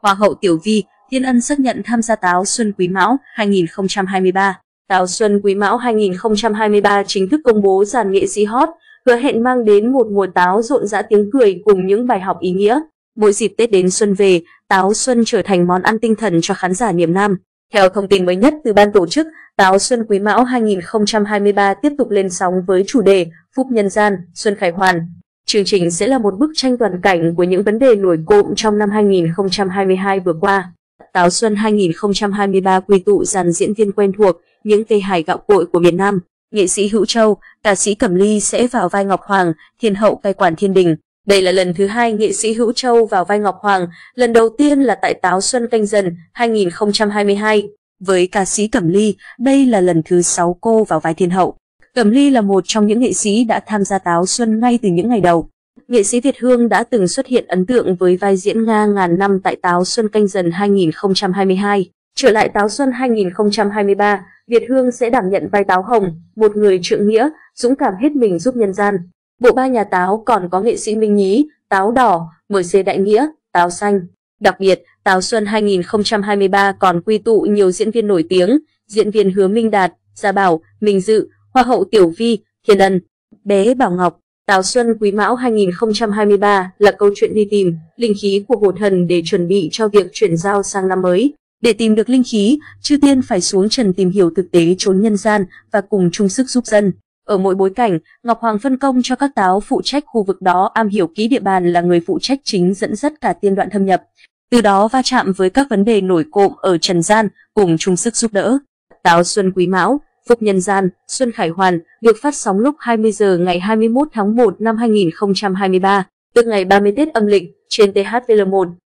Hoa hậu Tiểu Vi, Thiên Ân xác nhận tham gia Táo Xuân Quý Mão 2023. Táo Xuân Quý Mão 2023 chính thức công bố dàn nghệ sĩ hot, hứa hẹn mang đến một mùa táo rộn rã tiếng cười cùng những bài học ý nghĩa. Mỗi dịp Tết đến xuân về, táo xuân trở thành món ăn tinh thần cho khán giả miền Nam. Theo thông tin mới nhất từ ban tổ chức, Táo Xuân Quý Mão 2023 tiếp tục lên sóng với chủ đề Phúc Nhân Gian, Xuân Khải Hoàn. Chương trình sẽ là một bức tranh toàn cảnh của những vấn đề nổi cộm trong năm 2022 vừa qua. Táo Xuân 2023 quy tụ dàn diễn viên quen thuộc, những cây hài gạo cội của miền Nam. Nghệ sĩ Hữu Châu, ca sĩ Cẩm Ly sẽ vào vai Ngọc Hoàng, thiên hậu cai quản thiên đình. Đây là lần thứ hai nghệ sĩ Hữu Châu vào vai Ngọc Hoàng, lần đầu tiên là tại Táo Xuân Canh Dần 2022. Với ca sĩ Cẩm Ly, đây là lần thứ 6 cô vào vai thiên hậu. Cẩm Ly là một trong những nghệ sĩ đã tham gia Táo Xuân ngay từ những ngày đầu. Nghệ sĩ Việt Hương đã từng xuất hiện ấn tượng với vai diễn Nga ngàn năm tại Táo Xuân Canh Dần 2022. Trở lại Táo Xuân 2023, Việt Hương sẽ đảm nhận vai Táo Hồng, một người trượng nghĩa, dũng cảm hết mình giúp nhân gian. Bộ ba nhà Táo còn có nghệ sĩ Minh Nhí, Táo Đỏ, MC Đại Nghĩa, Táo Xanh. Đặc biệt, Táo Xuân 2023 còn quy tụ nhiều diễn viên nổi tiếng, diễn viên Hứa Minh Đạt, Gia Bảo, Minh Dự, Hoa hậu Tiểu Vi, Thiên Ân, bé Bảo Ngọc. Táo Xuân Quý Mão 2023 là câu chuyện đi tìm linh khí của Hồ Thần để chuẩn bị cho việc chuyển giao sang năm mới. Để tìm được linh khí, chư tiên phải xuống trần tìm hiểu thực tế chốn nhân gian và cùng chung sức giúp dân. Ở mỗi bối cảnh, Ngọc Hoàng phân công cho các táo phụ trách khu vực đó am hiểu kỹ địa bàn là người phụ trách chính dẫn dắt cả tiên đoạn thâm nhập. Từ đó va chạm với các vấn đề nổi cộm ở trần gian, cùng chung sức giúp đỡ. Táo Xuân Quý Mão, Phúc Nhân Gian, Xuân Khải Hoàn được phát sóng lúc 20 giờ ngày 21 tháng 1 năm 2023, tức ngày 30 Tết âm lịch trên THVL1.